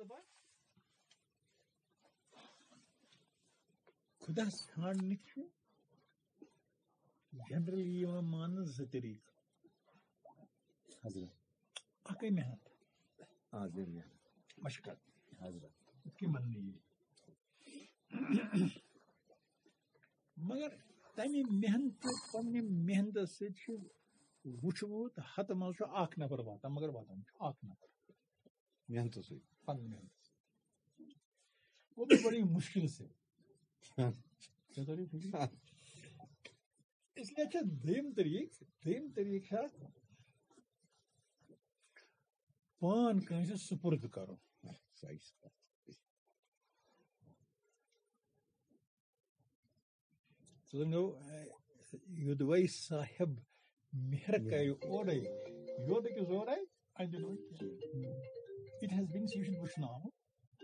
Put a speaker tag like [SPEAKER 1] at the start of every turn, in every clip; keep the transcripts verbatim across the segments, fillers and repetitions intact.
[SPEAKER 1] دپان خدا ژھانڈنٕکۍ چھِ جنرلی یِوان ماننہٕ زٕ طریٖقہٕ
[SPEAKER 2] حضرت
[SPEAKER 1] اکھ گٔے محنت
[SPEAKER 2] حاضر محنت
[SPEAKER 1] مشقت
[SPEAKER 2] حضرت
[SPEAKER 1] یِتھ کٔنۍ وننہٕ یِیہِ مگر تمہِ محنتہٕ پننہِ محنتہٕ سۭتۍ چھُ وٕچھمُت ہتہٕ منٛز چھُ اکھ نفر واتان مگر واتان چھُ اکھ نفر
[SPEAKER 2] محنتوں سے
[SPEAKER 1] پننہِ محنتہٕ سۭتۍ وہ بھی بڑی مشکل سے اس لیے چھُ دوٚیِم طریٖقہٕ دوٚیِم طریٖقہٕ چھُ اکھ پان کٲنٛسہِ سُپرد کرُن ژٕ یوٚدوے صاحب مہر کرِ اورے یوٚد أکِس اورے اندِ نہٕ کینٛہہ اٹ ہیز بین یہِ چھُ وٕچھنہٕ آمُت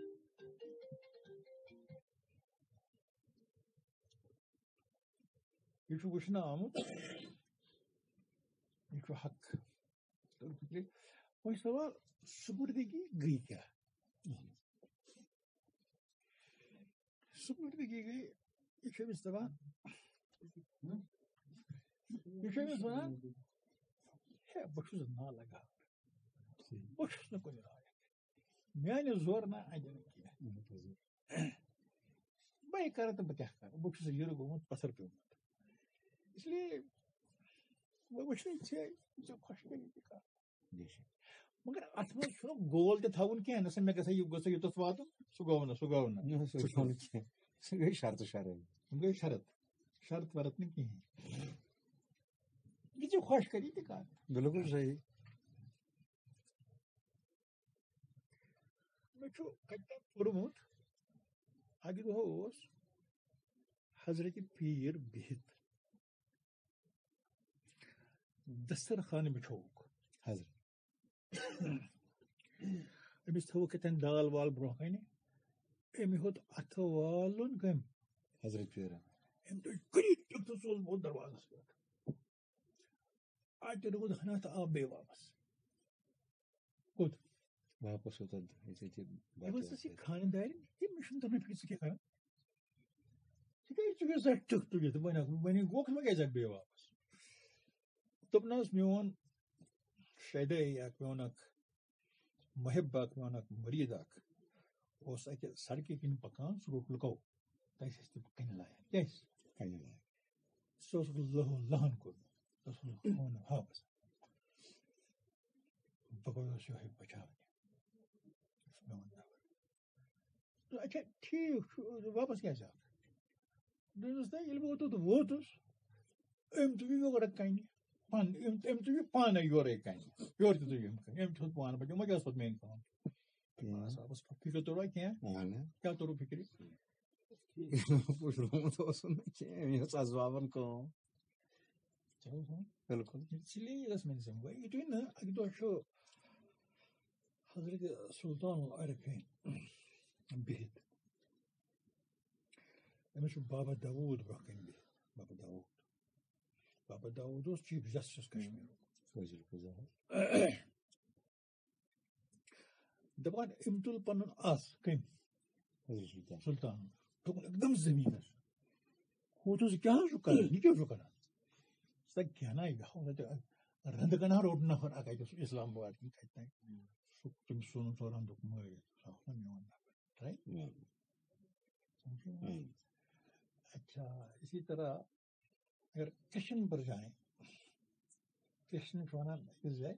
[SPEAKER 1] یہِ چھُ وٕچھنہٕ آمُت یہِ چھُ حق وۄنۍ چھُ سوال سُپردگی گٔے کیٛاہ سُپردگی گٔے یہِ چھُ أمِس دپان یہِ چھُ أمِس ونان ہے بہٕ چھُس نالگاو بہٕ چھُس نہٕ کُنہِ لایق میانہِ زورٕ نہ اندِ نہٕ کینٛہہ بہٕ کرٕ تہٕ بہٕ کیٛاہ کرٕ بہٕ چھُس یِرٕ گوٚمُت پتھر پیوٚمُت اس لیے وۄنۍ وٕچھنٕے ژےٚ ژےٚ خۄش کٔری تہِ کر مگر اتھ منٛز چھُنہٕ گول تہِ تھاوُن کینٛہہ نہ سا مےٚ گژھِ یہِ گوٚژھ یوٚتَتھ واتُن سُہ گوٚو نہٕ سُہ گوٚو نہٕ
[SPEAKER 2] سُہ گٔے شرطہٕ شرٲیی
[SPEAKER 1] یِم گٔے شرط شرط ورط نہٕ کِہیٖنۍ یہِ ژےٚ خۄش کٔری تہِ کر
[SPEAKER 2] بالکل صحیح
[SPEAKER 1] مےٚ چھُ کتہِ پوٚرمُت اکہِ دۄہ اوس حضرت پیٖر بِہِتھ دسترخان بِچھووُکھ
[SPEAKER 2] حضرت
[SPEAKER 1] أمِس تھٲوٕکھ ییٚتٮ۪ن دال وال برونٛہہ کنہِ أمۍ ہیوٚت اَتھٕ والُن کٔمۍ
[SPEAKER 2] حضرت پیٖرن
[SPEAKER 1] أمۍ تُج کٔرِتھ تیُتھ سوٗز بوٚد دروازس پٮ۪ٹھ اَتہِ روٗد ہنا تہٕ آو بیٚیہِ واپس کوٚت
[SPEAKER 2] واپس اوٚتن
[SPEAKER 1] ٲسٕس یہِ خانٛدارٮ۪ن تٔمِس چھُنہٕ تران فِکرِ ژٕ کیٛاہ کران ژٕ کیٛازِ ژٕ گژھِ ٹِکھ تُلِتھ وۄنۍ وۄنۍ گوٚکھ وۄنۍ کیٛازِ بیٚیہِ واپس دوٚپُن حظ میون شیدٲیی اکھ میون اکھ محب اکھ میون اکھ مُریٖد اکھ اوس اکہِ سڑکہِ کِنۍ پکان سُہ گوٚو لُکو تَتہِ ٲسۍ تِم کنہِ لایان کیٛازِ
[SPEAKER 2] کنہِ لایان
[SPEAKER 1] سُہ اوسُکھ لہو لہن کوٚرمُت واپس بہٕ گوٚوُس یِہوے بچاونہِ میون نفر اچھا ٹھیٖک چھُ واپس کیٛازِ آو دوٚپمَس تۄہہِ ییٚلہِ بہٕ اوٚتَتھ ووتُس أمۍ تُج یورٕ کنہِ پن أمۍ أمۍ تُج پانے یورے کنہِ یورٕ تہِ تُج أمۍ کنہِ أمۍ تھوٚد پانہٕ بچو وۄنۍ کیٛاہ ٲس پتہٕ میٲنۍ کٲم واپس فِکر توٚروا کینٛہہ کیٛاہ توٚرُو فِکرِ
[SPEAKER 2] پُشرومُت اوسُم نہٕ کینٛہہ أمۍ ٲس ازوابن کٲم بالکل
[SPEAKER 1] اسی لیے ٲس مےٚ سمجھ یِتُے نہٕ اکہِ دۄہ چھُ حضرت سُلطان العارفیٖن بِہِتھ أمِس چھُ بابا داوٗد برونٛہہ کنہِ بِہِتھ بابا داوٗد بابا داوٗد اوس چیٖف جسٹس کشمیٖرُک دپان أمۍ تُل پنُن اَس کٔمۍ سُلطان دوٚپُن ایکدم زٔمیٖنس ہوٗتُس کیٛاہ چھُ کران یہِ کیٛاہ چھُ کران کیٛاہ نا یہِ رنٛدٕ کَنہ روٚٹ نفر اکھ اَتہِ اسلام آباد کِنۍ کَتہِ تانۍ سُہ تٔمِس سوٗنُن سُہ رنٛدُک مٲرِتھ سُہ اوس نا میون نفر اچھا اسی طرح اگر کرشن پر جائیں کرشن چھُ وَنان أکِس جایہِ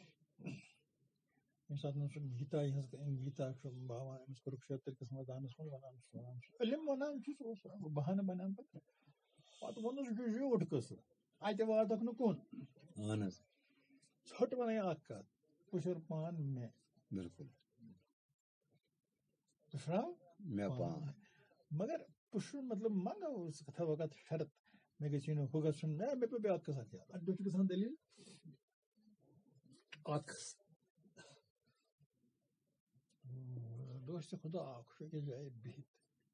[SPEAKER 1] ییٚمہِ ساتہٕ سُہ گیٖتا ہٕنٛز گیٖتا چھُ باوان أمِس کُروکشیتر کِس مٲدانس منٛز وَنان چھُ وَنان چھُ علم وَنان چھُ سُہ اوس بہانہٕ بنان پتہٕ پتہٕ ووٚنُس یہِ چھُ زیوٗٹھ قٕصہٕ اَتہِ واتکھ نہٕ کُن
[SPEAKER 2] اہن حظ
[SPEAKER 1] ژھٔٹ وَنٕے اکھ کَتھ پُشُر پان مےٚ
[SPEAKER 2] بالکل
[SPEAKER 1] پُشراو
[SPEAKER 2] مےٚ پان
[SPEAKER 1] مگر پُشُر مطلب ما گوٚو سُہ کتھا وقت شرط مےٚ گژھِ نہٕ ہُہ گژھُن نہ مےٚ پیٚو بیٛاکھ قٕصہ یاد اَکہِ دۄہ چھُ گژھان دٔلیٖل اکھ دوستہِ خۄدا اکھ چھُ أکِس جایہِ بِہِتھ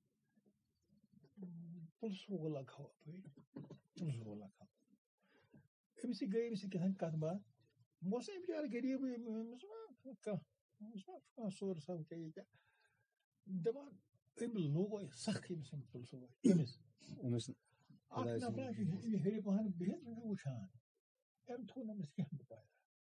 [SPEAKER 1] پُلسہٕ وول اکھ ہوا اَپٲرۍ پُلسہٕ وول اکھ ہوا أمِس گٔے أمِس کیٛاہ تھام کتھ باتھ بہٕ اوسُس بِچارٕ غریٖبٕے أمِس ما کانٛہہ سور صاحب کیا یہ کیا دپان أمۍ لوگو سخ أمِس أمۍ پُلسہٕ وٲلۍ أمِس
[SPEAKER 2] أمِس
[SPEAKER 1] اکھ نفرا چھُ یہِ ہیٚرِ پہن بِہِتھ یہِ چھُ وٕچھان أمۍ تھوٚو نہٕ أمِس کینٛہہ بَکار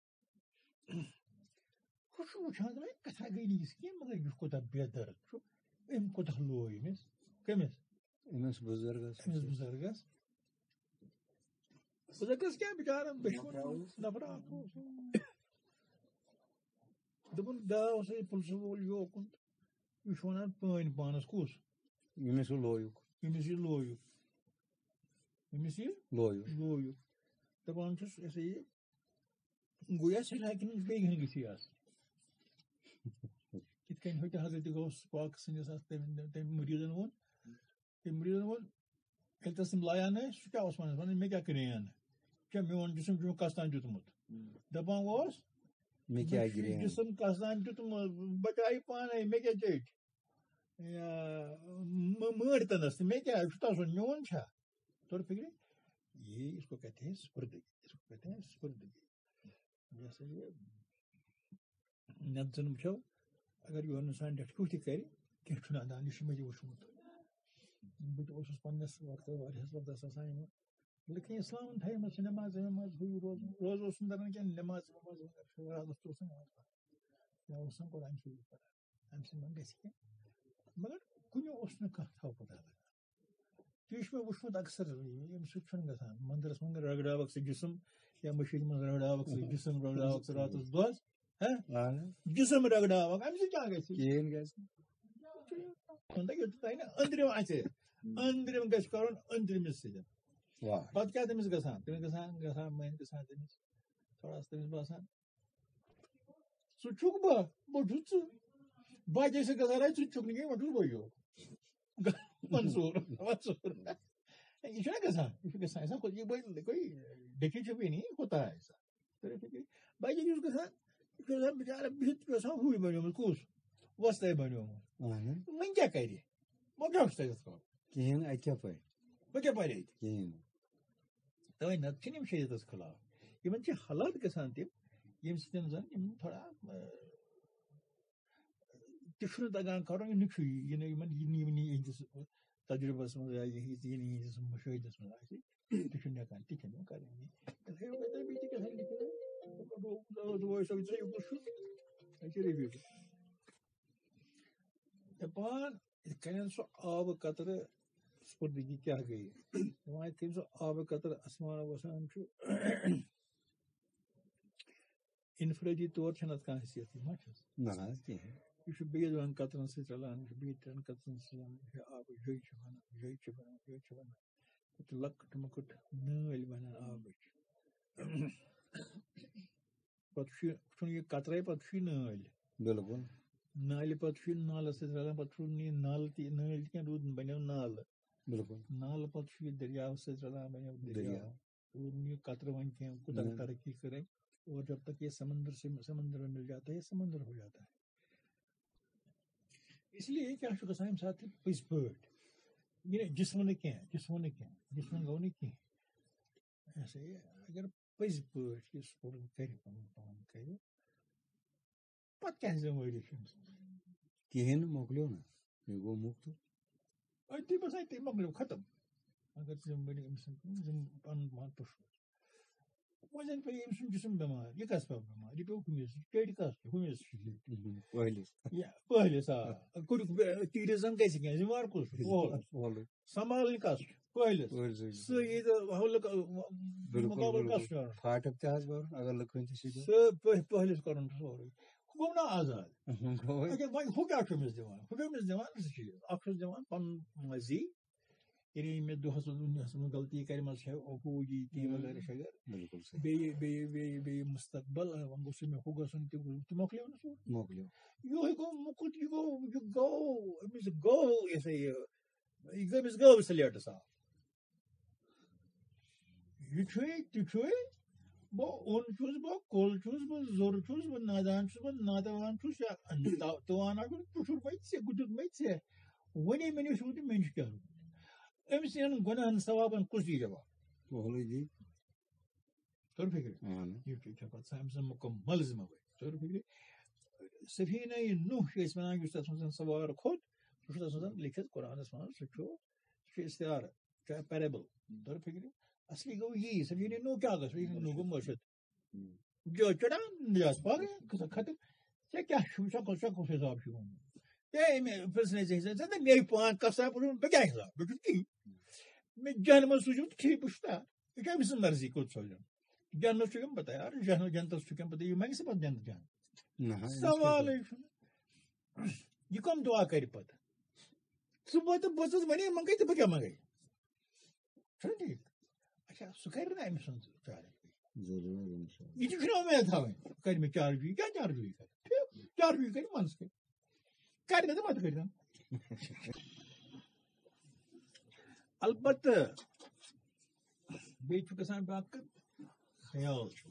[SPEAKER 1] ہُہ چھُ وٕچھان دَپان کَتھا گٔے نہٕ یِژھ کینٛہہ مگر یہِ کوٗتاہ بے دَرد چھُ أمۍ کوٗتاہ لوگ أمِس کٔمِس
[SPEAKER 2] أمِس بُزرگس
[SPEAKER 1] أمِس بُزرگس بُزرگس کیٛاہ بِچارَن دۄشوٕنی نفرا اکھ اوس دوٚپُن داو سا یہِ پُلسہٕ وول یوکُن یہِ چھُ وَنان پٲنۍ پانَس کُس
[SPEAKER 2] ییٚمِس ہُہ لویُک
[SPEAKER 1] ییٚمِس یہِ لویُک ییٚمِس یہِ
[SPEAKER 2] لویُک
[SPEAKER 1] لویُک دَپان چھُس یہِ ہسا یہِ گویا سٮ۪ٹھاہ کِنہٕ بیٚیہِ ہن گٔژھی آسٕنۍ یِتھ کٔنۍ ہوٚتہِ حضرت غوث پاک سٕنٛدِس اَتھ تٔمۍ تٔمۍ مُریٖدن ووٚن تٔمۍ مُریٖدن ووٚن ییٚلہِ تَس تِم لایان ٲسۍ سُہ کیٛاہ اوس وَنان وَنان مےٚ کیٛاہ کٔرِیَن کیٛاہ میون جِسم چھُ مےٚ کَستان دیُتمُت دَپان اوس
[SPEAKER 2] مےٚ کیٛاہ گِریان
[SPEAKER 1] جِسم کَستان دیُتمُت بَچایہِ پانے مےٚ کیٛاہ ژیٚٹۍ مٲرۍ تَنَس تہٕ مےٚ کیٛاہ چھُ تَسُن میون چھا توٚر فِکرِ یہ اس کو کہتے ہیں سپردگی اس کو کہتے ہیں سپردگی جیسے یہ نَتہٕ زَن وٕچھو اگر یور اِنسان ڈٮ۪ٹھ تہِ کَرِ کینٛہہ چھُنہٕ اَندان یہِ چھُ مےٚ تہِ وٕچھمُت بہٕ تہِ اوسُس پنٛنِس وقتس واریاہَس وقتس آسان یِمن لیکن اِسلامن تھایمَژ چھِ نٮ۪ماز وٮ۪ماز ہُہ یہِ روزُن روزٕ اوسُم دَپان کینٛہہ نٮ۪ماز وٮ۪ماز مگر راتَس تہِ اوسُم نٮ۪ماز پَران یا اوسُم قرآن شریٖف پَران اَمہِ سۭتۍ ما گژھِ کینٛہہ مگر کُنہِ اوس نہٕ کانٛہہ تھَو پَتہ لگان تی چھُ مےٚ وٕچھمُت اَکثر ییٚمہِ سۭتۍ چھُنہٕ گژھان مندرس منٛز رگڑاوکھ ژٕ جِسم یا مٔشیٖد منٛز رگڑاوکھ ژٕ جِسم رگڑاوکھ ژٕ راتَس دۄہس جِسم رگڑاوکھ اَمہِ سۭتۍ کیٛاہ گژھِ
[SPEAKER 2] کِہیٖنۍ گژھِ
[SPEAKER 1] یوٚت تۄہہِ نہٕ أنٛدرِم آسہِ أنٛدرِم گژھِ کَرُن أنٛدرِمِس سۭتۍ پَتہٕ کیٛاہ تٔمِس گژھان تٔمِس گژھان گژھان مٲنۍ گژھان تٔمِس تھوڑا تٔمِس باسان ژٕ چھُکھ بہٕ بہٕ چھُس ژٕ باقٕے سۭتۍ گژھان ژٕ چھُکھ نہٕ کینٛہہ وۄنۍ چھُس بہٕ یوت منصوٗر منصوٗر یہِ چھُنہ گژھان یہِ چھُ گژھان ایسا کوئی دیکھی چھُپی نہیں ہوتا ہے ایسا باقٕے چھُس گژھان یہِ چھُ آسان بِچارٕ بِہِتھ چھُ آسان ہُے بَنیومُت کُس وۄستے بَنیومُت وۄنۍ کیٛاہ کَرِ وۄنۍ کیٛاہ چھُ تَتٮ۪تھ کَرُن
[SPEAKER 2] کِہیٖنۍ اَتہِ کیٛاہ پَرِ
[SPEAKER 1] وۄنۍ کیٛاہ پَرِ اَتہِ
[SPEAKER 2] کِہیٖنۍ
[SPEAKER 1] تَوَے نَتہٕ چھِنہٕ یِم شریعتَس خٕلاف یِمن چھِ حالات گژھان تِم ییٚمہِ سۭتۍ زَن یِم تھوڑا تہِ چھُنہٕ تَگان کَرُن یہِ نہٕ چھُ یہِ نہٕ یِمن یہِ نہٕ یِم نہٕ یِہِنٛدِس تجرُبس منٛز یا یہِ نہٕ یِہِنٛدِس مُشٲہِدَس منٛز آسہِ تہِ چھُنہٕ ہٮ۪کان تہِ چھِنہٕ کَرٕنۍ دَپان یِتھ کٔنۍ سُہ آبہٕ قطرٕ سپردگی کیٛاہ گٔے دَپان یِتھ کٔنۍ سُہ آبہٕ قطرٕ آسمانو وسان چھُ اِنفرٲدی طور چھَنہٕ اَتھ کانٛہہ حیثیت ما چھَس
[SPEAKER 2] نہ حظ کِہیٖنۍ
[SPEAKER 1] یہِ چھُ بیٚیہِ دۄن قطرن سۭتۍ رَلان یہِ چھُ بیٚیہِ ترٛٮ۪ن قطرن سۭتۍ رَلان یہِ چھُ آبٕچ جٔے چھِ بَنان جٔے چھِ بَنان جٔے چھِ بَنان یہِ چھِ لۄکٕٹ مۄکٕٹ نٲلۍ بَنان آبٕچ پَتہٕ چھُ یہِ چھُنہٕ یہِ قطرے پَتہٕ چھُ یہِ نٲلۍ
[SPEAKER 2] بِلکُل
[SPEAKER 1] نالہِ پَتہٕ چھُ یہِ نالَس سۭتۍ رَلان پَتہٕ چھُنہٕ یہِ نالہٕ تہِ نٲلۍ کینٛہہ روٗد بَنیو نالہٕ
[SPEAKER 2] بِلکُل
[SPEAKER 1] نالہٕ پَتہٕ چھُ یہِ دٔریاو سۭتۍ رَلان بَنیو دٔریاو روٗد نہٕ یہِ قطرٕ وۄنۍ کینٛہہ کوٗتاہ ترقی کٔرٕنۍ اور جب تک یہ سمندر سے سمندر میں مل جاتا ہے یہ سمندر ہو جاتا ہے اس لیے کیا چھُ گژھان ییٚمہِ ساتہٕ پٔزۍ پٲٹھۍ یہِ جسمہٕ نہٕ کینٛہہ جسمہٕ نہٕ کینٛہہ جسمہٕ گوٚو نہٕ کینٛہہ یہِ ہسا یہِ اگر پٔزۍ پٲٹھۍ یہِ سپورٹ کَرِ پَنُن پان کَرِ پَتہٕ کیٛاہ ذِمہٕ وٲری چھِ أمِس
[SPEAKER 2] کِہیٖنۍ نہٕ مۄکلیو نہ یہِ گوٚو مُفتہٕ
[SPEAKER 1] أتی باسان أتی مۄکلیو ختم اگر ذِمہٕ وٲری أمۍ سٕنٛز پَنُن پان پُشُر وۄنۍ زَن پیٚیہِ أمۍ سُنٛد جسم بٮ۪مار یہِ کَس پیٚو بٮ۪مار یہِ پیٚو ہُمِس ٹیٚٹۍ کَس چھُ ہُمِس
[SPEAKER 2] پٲہلِس
[SPEAKER 1] پٲہلِس آ کوٚرُکھ تیٖرِس زَن گژھِ کینٛہہ ذِمہٕ وار کُس چھُ سنبھالٕنۍ کَس چھُ پٲہلِس سُہ مُقابل کَس چھُ
[SPEAKER 2] فاٹک تہِ حظ بَرُن اگر لُکن تہِ چھِ
[SPEAKER 1] سُہ پٲہلِس کَرُن سورُے ہُہ گوٚو نا آزاد وۄنۍ ہُہ کیٛاہ چھُ أمِس دِوان ہُہ چھُ أمِس دِوان زٕ چیٖز اکھ چھُس دِوان پَنُن مزی یعنی مےٚ دۄہَس دُنیاہَس منٛز غلطی کَرِمَژ چھےٚ ہُہ یی تی وغیرہ شغیرہ بیٚیہِ بیٚیہِ بیٚیہِ بیٚیہِ مُستقبل وۄنۍ گوٚژھ مےٚ ہُہ گژھُن تہِ تہِ مۄکلیو نہٕ سورُے
[SPEAKER 2] مۄکلیو
[SPEAKER 1] یِہوے گوٚو مُکُت یہِ گوٚو یہِ گوٚو أمِس گوٚو یہِ سا یہِ یہِ گٔے أمِس گٲو سلیٹس آو یہِ چھُے تہِ چھُے بہٕ اوٚن چھُس بہٕ کُل چھُس بہٕ زوٚر چھُس بہٕ نادان چھُس بہٕ نادوان چھُس یا تُوان چھُس پُشُر مے ژےٚ دیُت مے ژےٚ وَنے مےٚ نِش روٗد مےٚ نِش کیٛاہ روٗد أمِس یِن گۄناہن ثوابن کُس دی جواب توٚر فِکرِ یہِ چھِ پَتہٕ أمۍ سٕنٛز مُکمل ذِمہٕ وٲری توٚر فِکرِ سفینہ نوح چھِ أسۍ وَنان یُس تَتھ منٛز سوار کھوٚت سُہ چھُ تَتھ منٛز لیکھِتھ قرآنَس منٛز سُہ چھُ سُہ چھُ استعارٕ چاہے پیرابل تر فِکرِ اصلی گوٚو یی سفینہ نوح کیٛاہ گوٚو سفینہ نوح گوٚو مٔشِد جو چڑان نجاس پاک قصہ ختم ژےٚ کیٛاہ چھُ ژےٚ کُس ژےٚ کُس حِساب چھُ گوٚمُت ہے أمۍ پرٛژھنَے ژےٚ ژےٚ ژےٚ مے پانہٕ کَتھ سا بہٕ کیٛاہ حِساب بہٕ چھُس کِہیٖنۍ مےٚ جہنم منٛز سوٗزِو تہٕ ٹھیٖک بہٕ چھُس تیار یہِ چھِ أمۍ سٕنٛز مرضی کوٚت سوزن جنت چھُ کیٚم پتہ یار جنت جنتس چھُ کیٚم پتہ یہِ منٛگہِ سا پتہٕ جنت جنت سوالٕے چھُنہٕ یہِ کۄم دعا کرِ پتہٕ ژٕ ووتہٕ بہٕ ژٕس وَنے منٛگے تہٕ بہٕ کیٛاہ منٛگے چھُنہ ٹھیٖک اچھا سُہ کرِ نا أمۍ سُنٛد چارج یہِ تہِ چھُنہٕ اُمید تھاوٕنۍ کرِ مےٚ چارجی کیٛاہ چارجی کرِ ٹھیٖک چارجی کرِ منٛز کٔرِ کرِ نہٕ تہٕ متہٕ کٔرۍتن البتہٕ بیٚیہِ چھُ گژھان بیٛاکھ خیال چھُ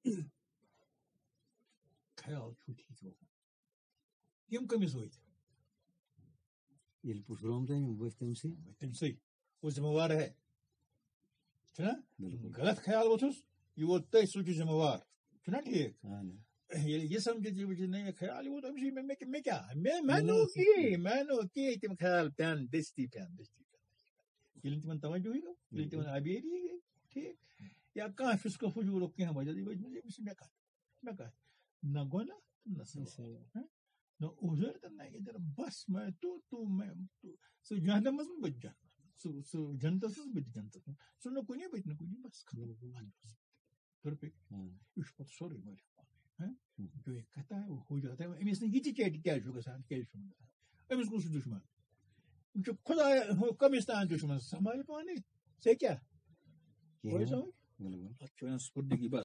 [SPEAKER 1] خیال چھُ ٹھیٖک روزان یِم کٔمِس وٲتۍ
[SPEAKER 2] ییٚلہِ پُشرٲوُم تۄہہِ ؤتھۍ تٔمسٕے
[SPEAKER 1] تٔمسٕے وہ ذمہٕ وار ہے چھُنا غلط خیال ووٚتھُس یہِ ووت تٔتھۍ سُہ چھُ ذمہٕ وار چھُنا ٹھیٖک ییٚلہِ یہِ سمجھِتھ یہِ وٕچھِ نہ یہِ خیال یہِ ووت أمسٕے مےٚ مےٚ کیٛاہ مےٚ مےٚ نوٚو کِہیٖنۍ مےٚ نوٚو کِہیٖنۍ تِم خیال پٮ۪ن دٔستی پٮ۪ن دٔستی پٮ۪ن ییٚلہِ نہٕ تِمن توجہٕے گوٚو ییٚلہِ تِمن ابیری گٔے ٹھیٖک یا کانٛہہ فِسکو فجوٗرُک کینٛہہ وجہ یہِ وٕچھ مےٚ کتھ مےٚ کتھ نہ گۄناہ نہ سوال نہ عُذر تہٕ نہ اِدھر بس میں تو تو میں ژٕ جہنمس منٛز بہٕ تہِ جہنمس ژٕ ژٕ جنتس منٛز بہٕ تہِ جنتس منٛز ژٕ نہٕ کُنی بہٕ تہِ نہٕ کُنی بس یہِ چھُ پتہٕ سورُے مٲلِک پانے جو یہِ کتھ آے ہو جاتا ہے أمِس نہٕ یہِ تہِ چیٹہِ کیٛازِ چھُ گژھان کیٛازِ چھُنہٕ گژھان أمِس کُس چھُ دُشمن یِم چھُ خۄداے کٔمِس تام دُشمن سنبھال پانے ژےٚ کیٛاہ سمجھ اتھ چھِ ونان سپُردگی بس